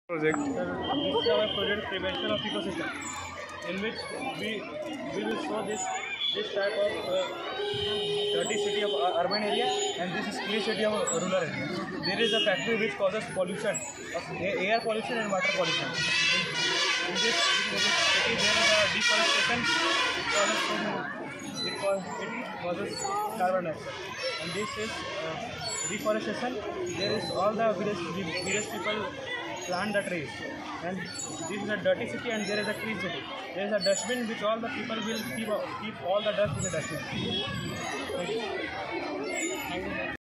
Project. This is our project prevention of ecosystem, in which we will show this type of dirty city of urban area, and this is clean city of rural area. There is a factory which causes pollution of air pollution and water pollution. In this city there is a deforestation. It causes carbon dioxide, and this is deforestation. There is all the village people plant the trees, and this is a dirty city and there is a clean city. There is a dustbin which all the people will keep all the dust in the dustbin. Thank you.